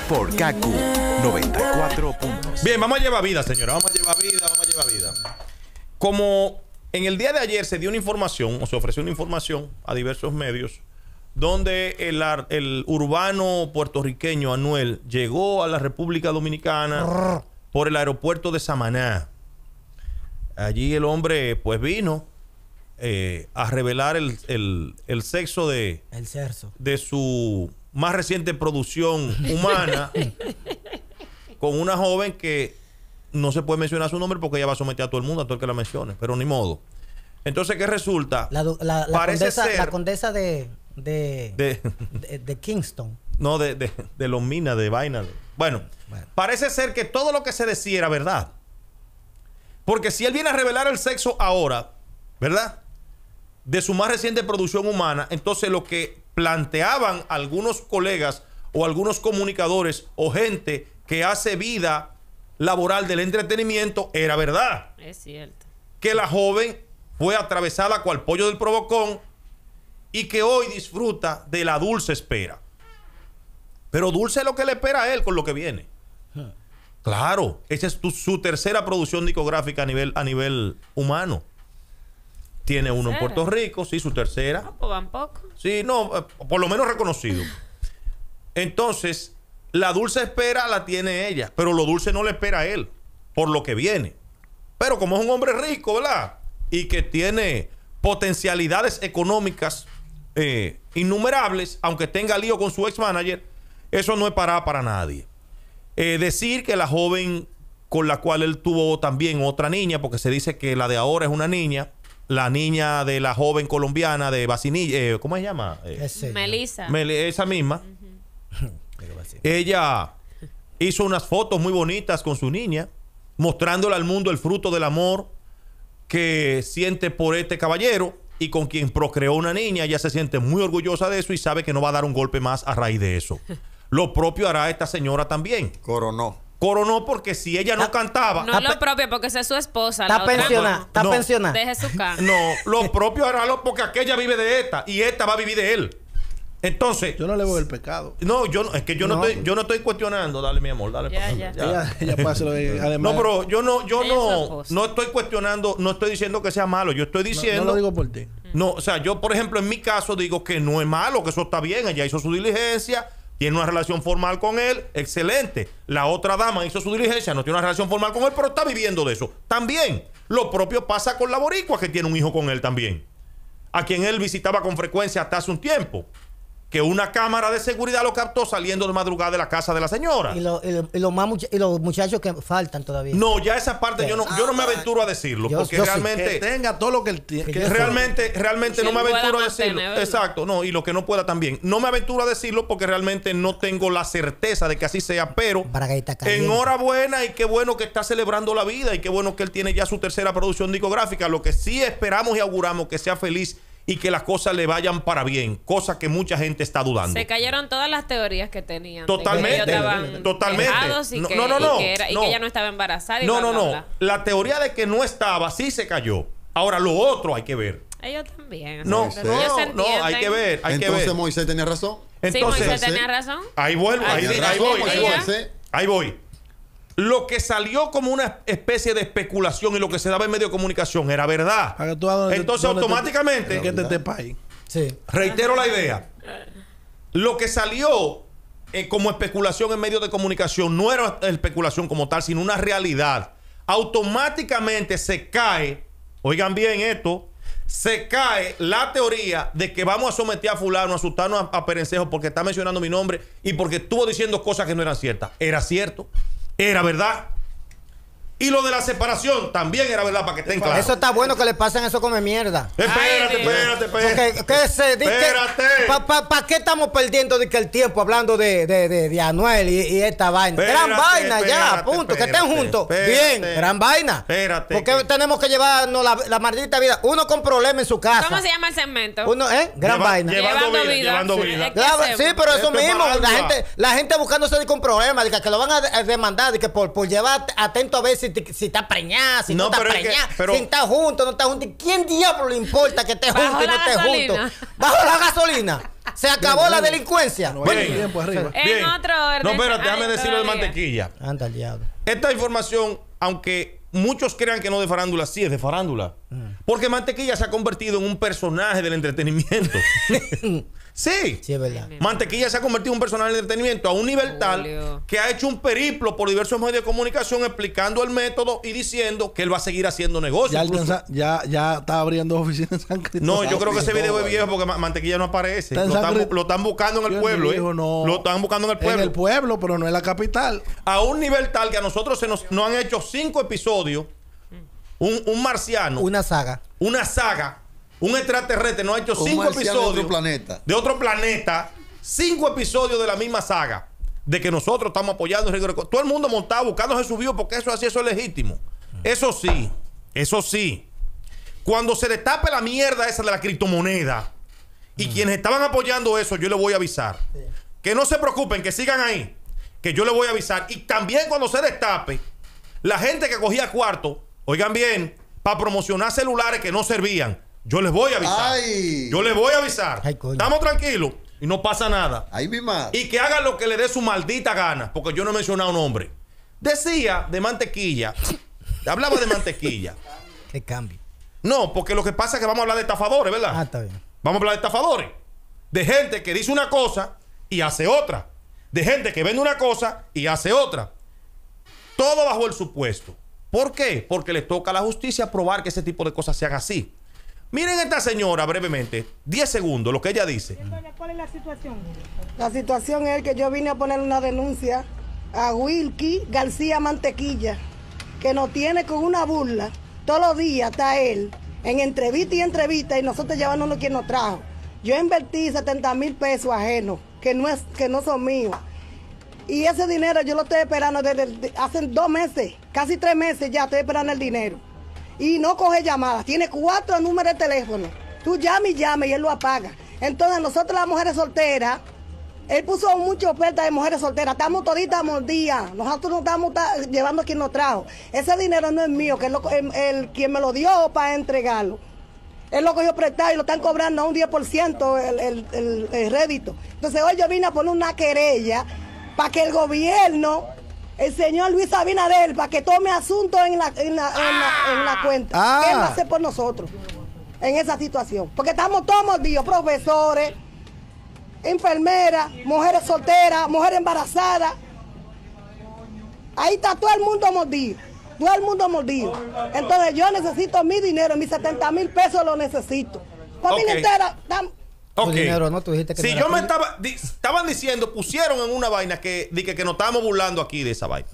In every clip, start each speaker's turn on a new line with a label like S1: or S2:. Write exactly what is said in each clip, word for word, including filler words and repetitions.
S1: por Kaku noventa y cuatro punto cinco.
S2: Bien, vamos a llevar vida, señora. Vamos a llevar vida, vamos a llevar vida. Como en el día de ayer se dio una información, o se ofreció una información a diversos medios, donde el, ar- el urbano puertorriqueño Anuel llegó a la República Dominicana por el aeropuerto de Samaná. Allí el hombre pues vino eh, a revelar el, el, el sexo de,
S3: el sexo
S2: de su más reciente producción humana con una joven que no se puede mencionar su nombre porque ella va a someter a todo el mundo, a todo el que la mencione, pero ni modo. Entonces, ¿qué resulta?
S3: La, la, la,
S2: Parece
S3: condesa,
S2: ser,
S3: la condesa de de,
S2: de,
S3: de, de Kingston.
S2: No, de, de, de los minas, de vaina. De, bueno, bueno, parece ser que todo lo que se decía era verdad. Porque si él viene a revelar el sexo ahora, ¿verdad? De su más reciente producción humana, entonces lo que planteaban algunos colegas o algunos comunicadores o gente que hace vida laboral del entretenimiento era verdad.
S4: Es cierto.
S2: Que la joven fue atravesada cual pollo del provocón y que hoy disfruta de la dulce espera. Pero dulce es lo que le espera a él con lo que viene. Claro, esa es tu, su tercera producción discográfica a nivel, a nivel humano. Tiene uno en Puerto Rico, sí, su tercera.
S4: No, pues van poco.
S2: Sí, no, por lo menos reconocido. Entonces, la dulce espera la tiene ella, pero lo dulce no le espera a él, por lo que viene. Pero como es un hombre rico, ¿verdad? Y que tiene potencialidades económicas eh, innumerables, aunque tenga lío con su ex manager, eso no es para, para nadie. Eh, decir que la joven con la cual él tuvo también otra niña, porque se dice que la de ahora es una niña, la niña de la joven colombiana de Bacinilla, eh, ¿cómo se llama? Eh,
S4: Melissa.
S2: Mel esa misma. Uh-huh. Ella hizo unas fotos muy bonitas con su niña, mostrándole al mundo el fruto del amor que siente por este caballero y con quien procreó una niña. Ella se siente muy orgullosa de eso y sabe que no va a dar un golpe más a raíz de eso. Lo propio hará esta señora también.
S5: Coronó.
S2: Coronó porque si ella no cantaba...
S4: No lo propio porque esa es su esposa.
S3: Está pensionada. Está
S2: no,
S3: pensionada.
S4: Deje su casa.
S2: No, lo propio hará lo porque aquella vive de esta y esta va a vivir de él. Entonces...
S6: Yo no le veo el pecado.
S2: No, yo no, es que yo no,
S6: no
S2: estoy, yo no estoy cuestionando. Dale, mi amor, dale.
S4: Ya, ya.
S2: ya.
S6: Ella, ella puede hacerlo. Además,
S2: no, pero yo no, yo
S4: ella
S2: no, no estoy cuestionando, no estoy diciendo que sea malo. Yo estoy diciendo...
S6: No, no lo digo por ti.
S2: No, o sea, yo, por ejemplo, en mi caso digo que no es malo, que eso está bien. Ella hizo su diligencia, tiene una relación formal con él, excelente. La otra dama hizo su diligencia, no tiene una relación formal con él, pero está viviendo de eso. También, lo propio pasa con la boricua, que tiene un hijo con él también, a quien él visitaba con frecuencia hasta hace un tiempo, que una cámara de seguridad lo captó saliendo de madrugada de la casa de la señora.
S3: Y, lo, y, lo, y, los, más mucha y los muchachos que faltan todavía.
S2: No, ya esa parte yo no, yo no me aventuro a decirlo,
S3: yo,
S2: porque
S3: yo
S2: realmente...
S6: Que tenga todo lo que él tiene.
S2: Que realmente, realmente
S4: sí,
S2: no me aventuro a
S4: pueda
S2: decirlo.
S4: mantener,
S2: Exacto, no, y lo que no pueda también. No me aventuro a decirlo porque realmente no tengo la certeza de que así sea, pero enhorabuena y qué bueno que está celebrando la vida y qué bueno que él tiene ya su tercera producción discográfica. Lo que sí esperamos y auguramos que sea feliz y que las cosas le vayan para bien, cosa que mucha gente está dudando.
S4: Se cayeron todas las teorías que tenían.
S2: Totalmente, totalmente.
S4: Y
S2: no,
S4: que,
S2: no, no, no,
S4: y que, era, y
S2: no.
S4: que ella no estaba embarazada. Y
S2: no,
S4: bla,
S2: no,
S4: bla,
S2: no.
S4: bla.
S2: La teoría de que no estaba sí se cayó. Ahora lo otro hay que ver.
S4: Ellos también.
S2: No,
S4: o sea, ellos
S2: no,
S4: se
S2: no, hay que ver, hay que ver.
S5: Entonces Moisés tenía razón.
S2: Entonces,
S4: sí, Moisés tenía razón.
S2: Ahí vuelvo, ahí,
S5: Tenía
S2: ahí
S5: razón,
S2: voy,
S5: Moisés,
S2: ahí voy.
S5: Moisés.
S2: Ahí voy. Lo que salió como una especie de especulación y lo que se daba en medio de comunicación era verdad.
S6: Para que tú hagas donde-
S2: Entonces,
S6: donde te-
S2: automáticamente,
S6: que te este país.
S3: Sí.
S2: reitero la idea. Lo que salió eh, como especulación en medio de comunicación no era especulación como tal, sino una realidad. Automáticamente se cae, oigan bien esto, se cae la teoría de que vamos a someter a fulano, a sultano, a, a Perencejo porque está mencionando mi nombre y porque estuvo diciendo cosas que no eran ciertas. Era cierto, era verdad. Y lo de la separación también era verdad, para que estén claros.
S3: Eso está bueno que le pasen eso come mierda.
S2: Espérate,
S4: Ay,
S2: espérate, espérate.
S3: Porque, ¿qué se dice?
S2: Espérate.
S3: ¿Para pa, pa qué estamos perdiendo de que el tiempo hablando de, de, de, de Anuel y, y esta vaina?
S2: Espérate,
S3: gran vaina ya,
S2: espérate,
S3: punto. Que estén
S2: espérate,
S3: juntos.
S2: espérate.
S3: Bien, gran vaina.
S2: Espérate.
S3: Porque
S2: que-
S3: tenemos que llevarnos la, la maldita vida. Uno con problemas en su casa.
S4: ¿Cómo se llama el segmento?
S3: Uno, ¿eh? Gran
S2: Lleva-
S3: vaina.
S2: llevando
S4: Llevando
S2: vida,
S4: vida.
S2: llevando
S4: Sí,
S2: vida.
S4: es que
S3: Grava-
S4: hacemos?
S3: sí, pero eso
S2: Esto es
S3: mismo,
S2: para
S3: la
S2: algo.
S3: gente, la gente buscándose de con problemas, de que, que lo van a, de- a demandar, de que por, por llevar atento a ver si, te- si está preñada, si
S2: No,
S3: no, está
S2: pero es que-
S3: preñada,
S2: pero-
S3: si está junto, no está junto. ¿Quién diablo le importa que esté
S4: Bajo
S3: junto y no
S4: la
S3: esté
S4: gasolina.
S3: junto? Bajo la gasolina. Se acabó la delincuencia.
S6: No hay
S2: Bien.
S6: tiempo arriba.
S4: En
S2: Bien.
S4: otro orden.
S2: No, espérate, déjame
S4: Ay,
S2: decirlo de
S4: todavía.
S2: mantequilla.
S3: Anda el diablo.
S2: Esta información, aunque muchos crean que no de farándula, sí es de farándula. Porque Mantequilla se ha convertido en un personaje del entretenimiento. Sí.
S3: Sí, es verdad.
S2: Mantequilla se ha convertido en un personaje del entretenimiento a un nivel tal
S4: Julio.
S2: que ha hecho un periplo por diversos medios de comunicación explicando el método y diciendo que él va a seguir haciendo negocios.
S6: Ya,
S2: Incluso-
S6: alcanza- ya, ya está abriendo oficinas en San Cristóbal.
S2: No, yo creo que ese
S5: Sí,
S2: video
S5: todo,
S2: es viejo porque Ma- Mantequilla no aparece.
S6: Está en
S2: Lo
S6: San
S2: están, bu-
S6: Cri-
S2: lo están buscando en el
S6: Yo
S2: pueblo, ¿eh?
S6: digo, no.
S2: Lo están buscando en el
S6: En
S2: pueblo.
S6: el pueblo, pero no en la capital.
S2: A un nivel tal que a nosotros se nos, nos han hecho cinco episodios. Un, un marciano,
S3: Una saga.
S2: una saga, un extraterrestre nos ha hecho
S5: Un
S2: cinco
S5: marciano de
S2: episodios
S5: otro planeta.
S2: de otro planeta, cinco episodios de la misma saga, de que nosotros estamos apoyando el rigor- todo el mundo montado buscándose su view porque eso así, eso es legítimo. Eso sí, eso sí. Cuando se destape la mierda esa de la criptomoneda y quienes estaban apoyando eso, yo les voy a avisar. Que no se preocupen, que sigan ahí, que yo les voy a avisar. Y también cuando se destape, la gente que cogía cuarto, oigan bien, para promocionar celulares que no servían, yo les voy a avisar.
S5: Ay.
S2: Yo les voy a avisar.
S3: Ay, coño.
S2: Estamos tranquilos y no pasa nada.
S5: Ahí mi madre.
S2: Y que hagan lo que le dé su maldita gana, porque yo no he mencionado nombre. Decía de Mantequilla, hablaba de Mantequilla.
S3: Qué cambio.
S2: No, porque lo que pasa es que vamos a hablar de estafadores, ¿verdad?
S3: Ah, está bien.
S2: Vamos a hablar de estafadores. De gente que dice una cosa y hace otra. De gente que vende una cosa y hace otra. Todo bajo el supuesto. ¿Por qué? Porque le toca a la justicia probar que ese tipo de cosas se hagan así. Miren esta señora brevemente, diez segundos, lo que ella dice.
S7: Doña, ¿cuál es la situación? La situación es que yo vine a poner una denuncia a Wilkie García Mantequilla, que nos tiene con una burla. Todos los días está él en entrevista y entrevista y nosotros llevándonos quien nos trajo. Yo invertí setenta mil pesos ajenos, que no, es, que no son míos. Y ese dinero yo lo estoy esperando desde de- hace dos meses, casi tres meses ya estoy esperando el dinero. Y no coge llamadas, tiene cuatro números de teléfono. Tú llamas y llamas y él lo apaga. Entonces nosotros las mujeres solteras, él puso mucha oferta de mujeres solteras, estamos toditas mordidas, nosotros no estamos ta- llevando a quien nos trajo. Ese dinero no es mío, que es lo- el, el- quien me lo dio para entregarlo. Él lo cogió prestado y lo están cobrando a un diez por ciento el, el, el, el rédito. Entonces hoy yo vine a poner una querella para que el gobierno, el señor Luis Abinader, para que tome asunto en la, en la, en la, en la cuenta.
S6: Ah.
S7: ¿Qué va a hacer por nosotros en esa situación? Porque estamos todos mordidos, profesores, enfermeras, mujeres solteras, mujeres embarazadas. Ahí está todo el mundo mordido. Todo el mundo mordido. Entonces yo necesito mi dinero, mis setenta mil pesos lo necesito. Familia
S2: Ok.
S7: entera. tam-
S2: Ok.
S3: Tu dinero, ¿no? Tú dijiste que
S2: Si
S3: no era
S2: yo me
S3: tuyo.
S2: estaba, di- estaban diciendo, pusieron en una vaina que, di que, que nos estábamos burlando aquí de esa vaina.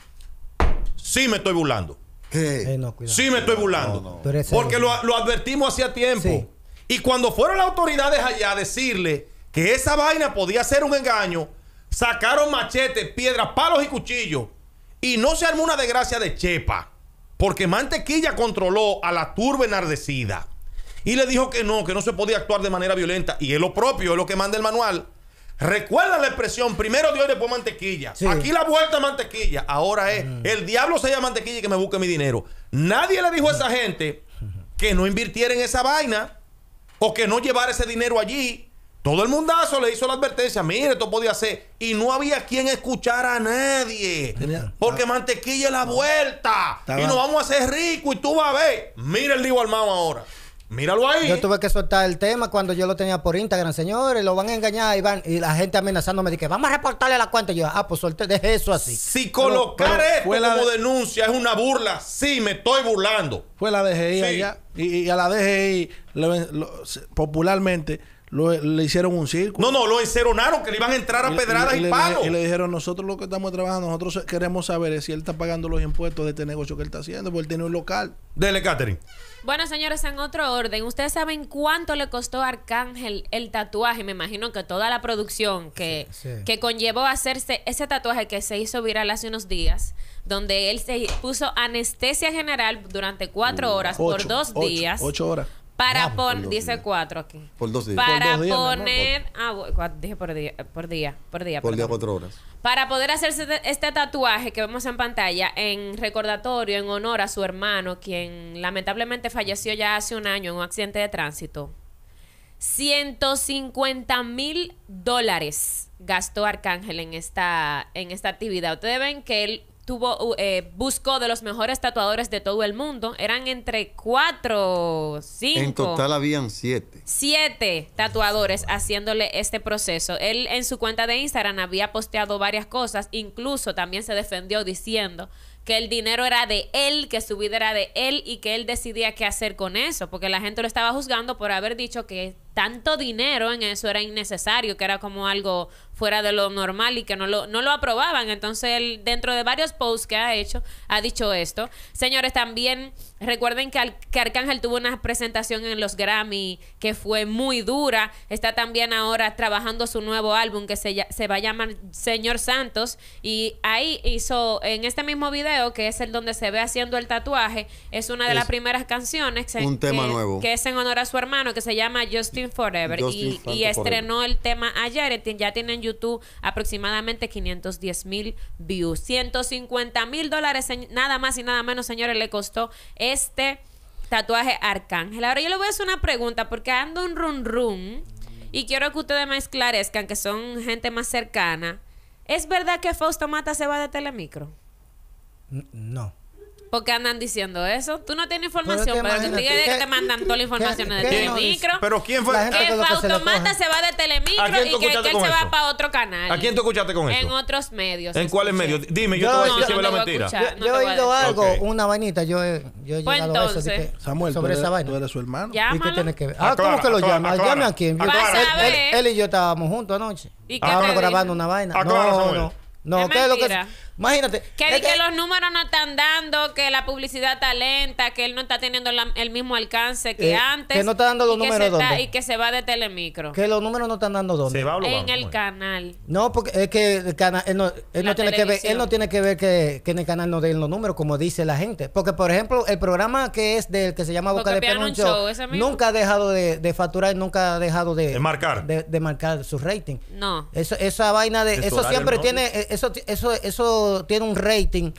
S2: Sí me estoy burlando.
S5: ¿Qué?
S3: Eh, no, cuidado.
S2: Sí me estoy burlando.
S5: No, no.
S3: Tú eres serio.
S2: Porque lo, lo advertimos hacía tiempo.
S3: Sí.
S2: Y cuando fueron las autoridades allá a decirle que esa vaina podía ser un engaño, sacaron machetes, piedras, palos y cuchillos. Y no se armó una desgracia de chepa. Porque Mantequilla controló a la turba enardecida. Y le dijo que no, que no se podía actuar de manera violenta. Y es lo propio, es lo que manda el manual. Recuerda la expresión, primero Dios y después Mantequilla.
S3: Sí.
S2: Aquí la vuelta a Mantequilla. Ahora es, el diablo se llama Mantequilla y que me busque mi dinero. Nadie le dijo a esa gente que no invirtiera en esa vaina o que no llevara ese dinero allí. Todo el mundazo le hizo la advertencia, mire, esto podía ser. Y no había quien escuchara a nadie.
S6: Tenía-
S2: Porque Mantequilla es la vuelta.
S6: Estaba-
S2: Y nos vamos a hacer ricos y tú vas a ver. Mira el lío armado ahora. Míralo ahí.
S3: Yo tuve que soltar el tema cuando yo lo tenía por Instagram, señores, lo van a engañar y van y la gente amenazándome de que vamos a reportarle la cuenta. Y yo, ah, pues suelte, deje eso así.
S2: Si colocar
S6: pero
S2: esto
S6: fue la
S2: como
S6: de-
S2: denuncia es una burla, sí, me estoy burlando.
S6: Fue la D G I
S2: Sí.
S6: allá. Y, y a la D G I, lo- lo- se- popularmente, lo- le hicieron un círculo.
S2: No, no, lo enceronaron que le iban a entrar a
S6: Y-
S2: pedradas y,
S6: le,
S2: palos.
S6: y le dijeron, nosotros lo que estamos trabajando, nosotros queremos saber es si él está pagando los impuestos de este negocio que él está haciendo, porque él tiene un local.
S2: Dele, Catherine.
S4: Bueno, señores, en otro orden, ¿ustedes saben cuánto le costó a Arcángel el tatuaje? Me imagino que toda la producción que,
S3: Sí, sí.
S4: que conllevó hacerse ese tatuaje que se hizo viral hace unos días, donde él se puso anestesia general durante cuatro horas por
S6: Ocho,
S4: dos
S6: ocho,
S4: días.
S6: Ocho horas.
S4: Para
S5: por
S4: poner,
S5: dos
S4: dice
S5: días.
S4: cuatro aquí.
S5: Por dos días.
S4: Para
S6: Por dos días, mi amor.
S4: poner, ah, bu- cua- dije por día, por día, por día.
S5: Por día
S4: perdón.
S5: cuatro horas.
S4: Para poder hacerse de- este tatuaje que vemos en pantalla en recordatorio, en honor a su hermano, quien lamentablemente falleció ya hace un año en un accidente de tránsito. ciento cincuenta mil dólares gastó Arcángel en esta, en esta actividad. Ustedes ven que él tuvo, eh, buscó de los mejores tatuadores de todo el mundo. Eran entre cuatro, cinco.
S5: En total habían siete.
S4: Siete tatuadores haciéndole este proceso. Él en su cuenta de Instagram había posteado varias cosas. Incluso también se defendió diciendo que el dinero era de él, que su vida era de él y que él decidía qué hacer con eso, porque la gente lo estaba juzgando por haber dicho que tanto dinero en eso era innecesario, que era como algo fuera de lo normal y que no lo, no lo aprobaban. Entonces él, dentro de varios posts que ha hecho, ha dicho esto. Señores, también recuerden que, Al, que Arcángel tuvo una presentación en los Grammy que fue muy dura. Está también ahora trabajando su nuevo álbum que se, se va a llamar Señor Santos, y ahí hizo, en este mismo video, que es el donde se ve haciendo el tatuaje, es una de
S5: es
S4: las primeras canciones
S5: un
S4: que,
S5: tema nuevo,
S4: que es en honor a su hermano, que se llama Justin Forever.
S5: Justin
S4: y, y estrenó el tema ayer. Ya tiene en YouTube aproximadamente quinientos diez mil views. ciento cincuenta mil dólares, nada más y nada menos, señores, le costó este tatuaje Arcángel. Ahora yo le voy a hacer una pregunta, porque ando un run run y quiero que ustedes me esclarezcan, que son gente más cercana. ¿Es verdad que Fausto Mata se va de Telemicro?
S3: No.
S4: ¿Por qué andan diciendo eso? Tú no tienes información, pero,
S3: pero
S4: que te diga que te mandan toda la información
S3: ¿qué,
S4: de
S3: qué
S4: Telemicro.
S3: no
S2: Pero ¿quién fue?
S3: La gente
S4: Que
S3: con lo que se le
S4: Fausto Mata
S3: coge.
S4: se va de Telemicro
S2: ¿A quién
S4: y
S2: tú
S4: que, que
S2: escuchaste
S4: él
S2: con
S4: se
S2: eso?
S4: va para otro canal.
S2: ¿A quién tú escuchaste con eso?
S4: En otros medios.
S2: ¿En cuáles
S4: escuché.
S2: medios? Dime, yo,
S3: Yo-
S2: te voy a decir
S3: yo-
S2: si es
S4: no
S2: verdad
S4: te
S2: o
S4: voy a
S2: mentira.
S4: escuchar.
S3: Yo,
S4: no
S3: yo
S4: te
S3: he
S4: voy a
S3: oído
S4: decir.
S3: algo,
S2: Ok.
S3: una vainita, yo he, yo he
S4: Pues
S3: llegado a eso. de
S4: entonces,
S3: que-
S6: Samuel, tú
S3: sobre
S6: eres,
S3: esa vaina.
S6: tú eres su hermano.
S3: ¿Y qué
S4: Llámalo.
S3: tiene que ver? Ah,
S2: Aclara,
S3: ¿cómo que lo
S2: aclara,
S3: llama?
S2: aclara.
S3: ¿Llame a quién? Yo-
S2: Aclara.
S3: él,
S4: saber.
S3: él- él y yo estábamos juntos anoche.
S4: ¿Y qué
S3: Estábamos
S4: te
S3: grabando
S4: dijo?
S3: una vaina.
S2: Aclara,
S3: No,
S2: Samuel.
S3: no. No,
S4: Es
S3: ¿qué es lo que?
S4: mentira.
S3: Imagínate.
S4: Que,
S3: es
S4: di que los números no están dando, que la publicidad está lenta, que él no está teniendo la- el mismo alcance que
S3: Eh,
S4: antes.
S3: que no está dando los
S4: y que
S3: números
S4: se está-
S3: ¿dónde?
S4: Y que se va de Telemicro.
S3: Que los números no están dando dónde.
S2: Se va o lo
S4: En
S2: va?
S4: el canal.
S3: No, porque es que el canal, él no, él
S4: La
S3: no tiene que ver,
S4: televisión.
S3: él no tiene que ver que, que en el canal no den los números, como dice la gente. Porque, por ejemplo, el programa que es del que se llama Boca
S4: Porque
S3: de
S4: Piano
S3: Piano
S4: un
S3: Show,
S4: Show, ese mismo.
S3: nunca ha dejado de, de facturar, nunca ha dejado de,
S2: De marcar.
S3: de, de marcar su rating.
S4: No.
S3: Eso, esa vaina de,
S2: De su
S3: eso
S2: horario,
S3: siempre
S2: ¿no?
S3: tiene, eh, eso, eso, eso tiene un rating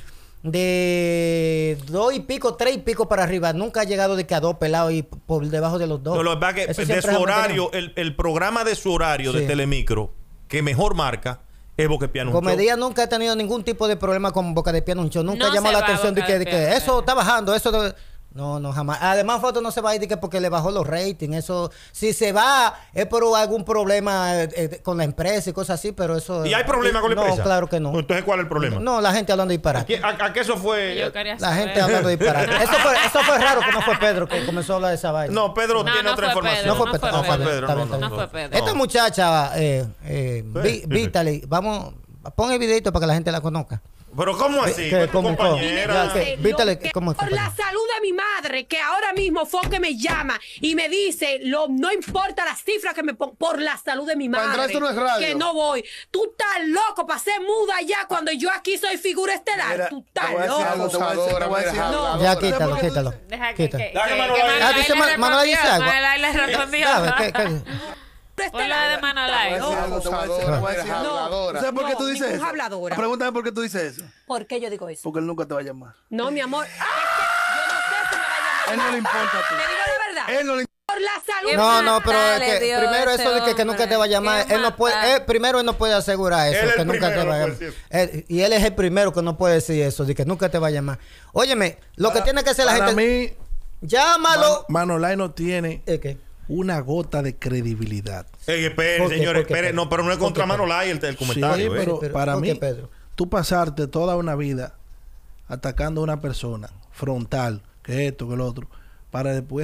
S3: de dos y pico, tres y pico para arriba. Nunca ha llegado de que a dos pelados y por debajo de los dos.
S2: No, lo que pasa es que
S3: Eso
S2: de
S3: siempre
S2: su
S3: se ha
S2: horario,
S3: mantenido.
S2: el, el programa de su horario de
S3: Sí.
S2: Telemicro, que mejor marca, es Boca de Piano. un
S3: Comedia
S2: Show.
S3: nunca ha tenido ningún tipo de problema con Boca de Piano un Show. Nunca
S4: No
S3: llamó
S4: se
S3: la
S4: va
S3: atención de
S4: Boca
S3: que,
S4: de
S3: de que
S4: Piano.
S3: eso está bajando, eso de- no, no, jamás. Además, Foto no se va a ir de que porque le bajó los ratings. Eso, si se va, es por algún problema eh, eh, con la empresa y cosas así, pero eso.
S2: ¿Y hay problema con la
S3: no,
S2: empresa?
S3: No, claro que no.
S2: Entonces, ¿cuál es el problema?
S3: No, la gente hablando de
S2: ¿A,
S3: disparate.
S2: qué, a- a qué eso fue?
S4: Yo quería
S3: La
S4: saber.
S3: gente hablando de disparate. Eso fue, eso fue raro que no fue Pedro que comenzó a hablar de esa vaina.
S2: No, Pedro
S4: No,
S2: tiene
S4: no
S2: otra
S4: fue
S2: información.
S4: Pedro,
S3: No fue
S4: no
S3: Pedro.
S4: fue
S3: No fue
S4: Pedro.
S3: Pedro. Está bien, está
S4: No
S3: bien.
S4: fue Pedro.
S3: Esta muchacha, eh, eh, Vi- Vítali, vamos, pon el videito para que la gente la conozca.
S2: Pero ¿cómo así?
S3: ¿Qué?
S2: Tu
S3: ¿Cómo?
S2: compañera.
S3: Ya, que- Vítale,
S8: que
S3: ¿cómo es,
S8: por la
S3: compañero?
S8: salud de mi madre, que ahora mismo fue que me llama y me dice, lo, no importa las cifras que me pongo, por la salud de mi
S9: Para
S8: madre,
S9: entrar, esto no es radio.
S8: que no voy. Tú estás loco para ser muda ya cuando yo aquí soy figura estelar.
S9: Mira,
S8: Tú
S9: te
S8: estás
S9: voy a decir
S8: loco.
S9: algo, te voy a decir- te voy a decir
S8: No.
S9: algo.
S3: Ya quítalo, quítalo.
S4: Deja que,
S3: Quita.
S4: que, que,
S2: Dale,
S4: que
S2: Manuel.
S4: Manuel
S3: Ah, dice
S4: le
S3: Ma- Manuel dice
S4: respondió,
S3: algo.
S4: Manuel le respondió.
S3: ¿Sabes? ¿Qué- qué?
S4: Ponlo de Manuel.
S9: Te voy a decir algo, te voy a decir- te voy a decir algo.
S8: No.
S9: ¿Sabes por qué
S8: No,
S9: tú dices
S8: ningún
S9: eso?
S8: habladora.
S9: Pregúntame por qué tú dices eso.
S8: ¿Por qué yo digo eso?
S9: Porque él nunca te va a llamar.
S8: No, mi amor. ¡Ah! Yo no sé si me va a llamar.
S9: Él no le importa a ti.
S8: Te digo la verdad.
S9: Él no le
S8: Por la salud.
S4: Qué
S3: No, no, pero es
S4: fatal le
S3: que
S4: dio
S3: primero
S4: ese
S3: eso de que, que nunca te va a llamar,
S4: hombre.
S3: él no puede,
S4: Qué
S3: él, primero él no puede asegurar eso,
S2: Él es
S3: que
S2: el
S3: nunca te
S2: primero,
S3: va a
S2: puede
S3: llamar.
S2: decir.
S3: Él- y él es el primero que no puede decir eso, de que nunca te va a llamar. Óyeme, lo que tiene que hacer la
S6: Para
S3: gente,
S6: mí,
S3: llámalo.
S6: Man- Manolay no tiene
S3: ¿Eh, qué?
S6: una gota de credibilidad.
S2: Ey, esperen,
S3: ¿Por qué?
S2: señores,
S3: ¿Por qué,
S2: esperen.
S3: Pedro?
S2: No, pero no es
S3: ¿Por
S2: contra
S3: qué, Pedro?
S2: Manolay el, el
S6: Sí,
S2: comentario. ¿eh?
S6: pero
S3: pero-
S6: para
S3: ¿por
S6: mí,
S3: qué, Pedro?
S6: tú pasarte toda una vida atacando a una persona frontal, que esto, que lo otro, para después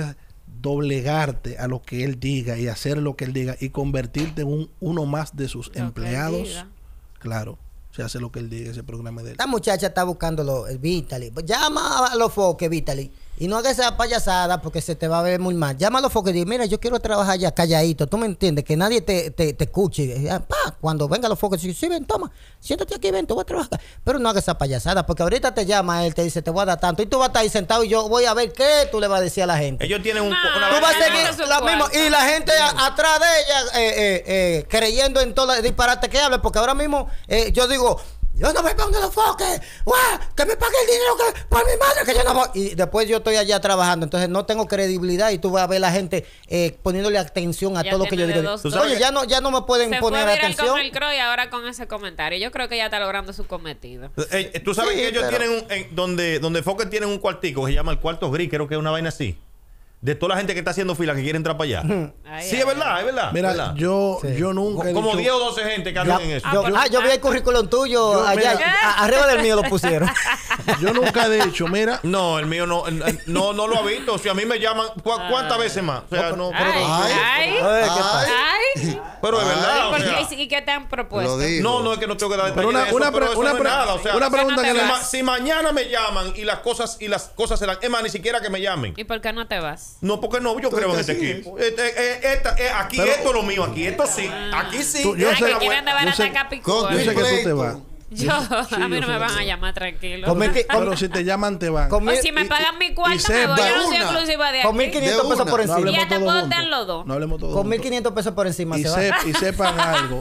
S6: doblegarte a lo que él diga y hacer lo que él diga y convertirte en un, uno más de sus
S4: que él
S6: empleados.
S4: diga.
S6: Claro, se hace lo que él diga, ese programa de él.
S3: Esta muchacha está buscando lo- el Vitali. Pues llama a los foques, Vitali. Y no hagas esa payasada porque se te va a ver muy mal. Llama a los foques y dile, mira, yo quiero trabajar allá calladito. ¿Tú me entiendes? Que nadie te, te, te escuche. Y, ah, pa, cuando venga los foques, sí, ven, toma. Siéntate aquí, ven, te voy a trabajar. Pero no hagas esa payasada porque ahorita te llama él, te dice, te voy a dar tanto. Y tú vas a estar ahí sentado y yo voy a ver qué tú le vas a decir a la gente.
S2: Ellos tienen un,
S4: No.
S2: una
S3: Tú vas a
S4: Ay,
S3: seguir
S4: no,
S3: la
S4: su
S3: misma.
S4: cuarto.
S3: Y la gente a- atrás de ella eh, eh, eh, creyendo en todo el disparate que habla. Porque ahora mismo eh, yo digo, Yo no voy para donde los foques. ¡Guau! Que me pague el dinero que, por mi madre, que yo no voy. Y después yo estoy allá trabajando. Entonces no tengo credibilidad. Y tú vas a ver la gente eh, poniéndole atención a
S4: Ya
S3: todo lo que yo
S4: tiene
S3: digo.
S4: de dos,
S3: Oye,
S4: dos.
S3: ya no, ya no me pueden
S4: Se
S3: poner
S4: fue viral
S3: atención.
S4: con el Crow y ahora con ese comentario. Yo creo que ya está logrando su cometido.
S2: Eh, Tú sabes
S3: Sí,
S2: que ellos
S3: pero-
S2: tienen un, en- donde, donde Fokker tienen un cuartico que se llama el cuarto gris, creo que es una vaina así. De toda la gente que está haciendo fila que quiere entrar para allá.
S4: Ay,
S2: Sí,
S4: ay,
S2: es verdad, es verdad.
S6: Mira,
S2: ¿verdad?
S6: yo,
S3: Sí.
S6: yo nunca he
S2: Como
S6: dicho-
S2: diez o doce gente que
S3: Ya-
S2: andan en eso.
S3: yo,
S4: pero-
S3: ah, yo vi el currículum tuyo
S6: Yo,
S3: allá.
S6: mira-
S3: a- arriba del mío lo pusieron.
S6: yo nunca he dicho, mira,
S2: No, el mío no, el- no, no lo ha visto. Si a mí me llaman, ¿cu- ¿cuántas veces más? O sea, no, pero,
S4: Ay, ay,
S3: Ay, ¿qué pasa?
S4: ay.
S2: pero es verdad.
S4: ¿Y, por
S2: o sea,
S4: qué- y qué te han propuesto?
S5: Lo digo.
S2: no, no es que no tengo que dar
S6: Pero
S2: detalles
S6: una-
S2: de eso,
S6: una
S2: pero
S6: pre-
S2: eso
S6: una
S2: no es
S6: pre-
S2: nada. O sea,
S6: una pregunta
S4: que
S2: si,
S4: le-
S2: ma- si mañana me llaman y las cosas y las cosas se dan, es más, ni siquiera que me llamen.
S4: ¿Y por qué no te vas?
S2: No, porque no, yo creo en este
S5: sí.
S2: equipo. Este, eh, esta- eh, aquí
S6: Pero-
S2: esto es lo mío, aquí esto sí, aquí sí.
S6: Tú- yo
S4: Ay,
S6: sé-
S4: que
S2: Esta
S4: quieren de
S6: yo
S4: barata
S6: sé-
S4: Capicúa.
S5: con-
S6: yo sé que tú te
S5: pleito.
S6: vas.
S4: Yo, a mí
S6: yo
S4: no
S6: sé
S4: me
S6: que
S4: van
S6: tú-
S4: a llamar tranquilo.
S3: Con mil qui- con-
S6: Pero si te llaman, te van.
S3: con
S4: O
S3: mil-
S4: si me
S3: y-
S4: pagan mi cuarto,
S6: y
S4: me voy.
S6: sepa-
S4: Yo no soy
S5: de una.
S4: exclusiva de
S3: Con mil
S4: aquí.
S3: quinientos
S5: De
S3: pesos
S5: una.
S3: por
S6: No
S3: encima.
S6: hablemos
S4: Y hasta
S6: todos
S4: puedo
S6: juntos.
S4: estar los dos.
S6: No hablemos todos
S3: Con
S6: juntos.
S3: mil quinientos pesos por encima
S6: y,
S3: se
S6: sep-
S3: va.
S6: y sepan algo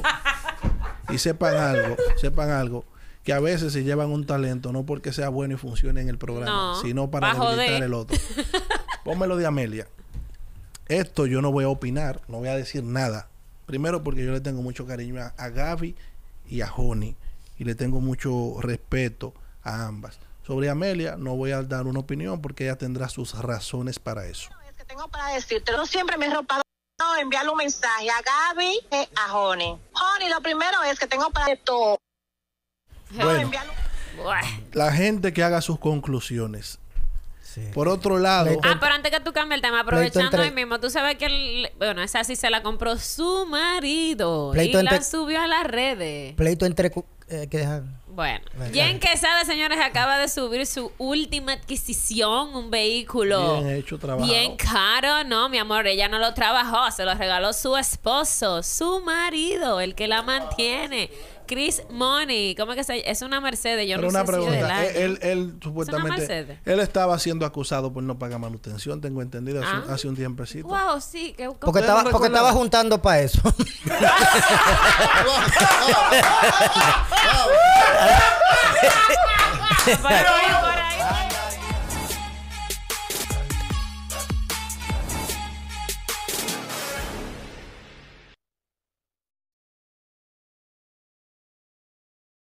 S6: y sepan algo sepan algo que a veces se llevan un talento no porque sea bueno y funcione en el programa
S4: No,
S6: sino para
S4: pa' joder.
S6: debilitar el otro. Pónmelo de Amelia. Esto yo no voy a opinar, no voy a decir nada, primero porque yo le tengo mucho cariño a, a Gaby y a Joni y le tengo mucho respeto a ambas. Sobre Amelia no voy a dar una opinión porque ella tendrá sus razones para eso.
S10: Es que tengo para decirte, yo siempre me he ropado no, enviarle un mensaje a Gaby y a Joni. Joni, lo primero es que tengo para esto.
S6: Bueno,
S10: enviarle un-
S4: Buah.
S6: la gente que haga sus conclusiones.
S3: Sí.
S6: Por otro lado,
S3: Pleito-
S4: Ah, pero antes que tú cambies el tema,
S3: Pleito
S4: aprovechando
S3: entre-
S4: hoy mismo, tú sabes que, el- bueno, esa sí se la compró su marido
S3: Pleito
S4: y la
S3: entre-
S4: subió a las redes.
S3: Pleito entre... cu- eh, que dejar.
S4: Bueno,
S3: Bueno.
S4: Jen Quesada, señores, acaba de subir su última adquisición, un vehículo
S6: bien hecho, trabajo.
S4: bien caro. No, mi amor, ella no lo trabajó, se lo regaló su esposo, su marido, el que la mantiene. Chris Money, ¿cómo es que se Es una Mercedes, yo
S6: Pero
S4: no
S6: una
S4: sé si del
S6: pregunta,
S4: año.
S6: él, él, él supuestamente,
S4: Mercedes?
S6: él estaba siendo acusado por no pagar manutención, tengo entendido, hace,
S4: Ah.
S6: hace un tiempecito.
S4: Wow, sí, que
S3: Porque
S6: ¿Ustedes
S3: estaba,
S6: no
S3: porque
S6: recuerdan?
S3: estaba juntando para eso.
S4: Pero,